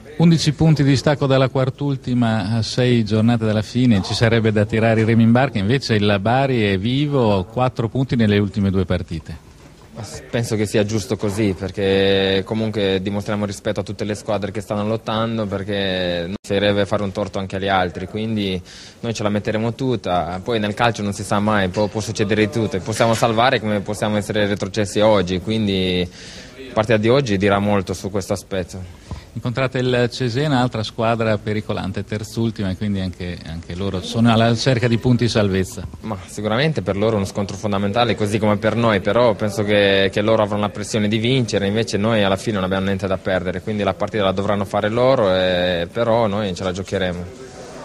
11 punti di stacco dalla quart'ultima a 6 giornate dalla fine, ci sarebbe da tirare i remi in barca, invece il Bari è vivo, 4 punti nelle ultime 2 partite. Penso che sia giusto così, perché comunque dimostriamo rispetto a tutte le squadre che stanno lottando, perché non piacerebbe fare un torto anche agli altri, quindi noi ce la metteremo tutta. Poi nel calcio non si sa mai, può succedere di tutto, possiamo salvare come possiamo essere retrocessi oggi, quindi la partita di oggi dirà molto su questo aspetto. Incontrate il Cesena, altra squadra pericolante, terzultima, e quindi anche loro sono alla ricerca di punti salvezza. Ma sicuramente per loro è uno scontro fondamentale, così come per noi, però penso che loro avranno la pressione di vincere, invece noi alla fine non abbiamo niente da perdere, quindi la partita la dovranno fare loro, però noi ce la giocheremo.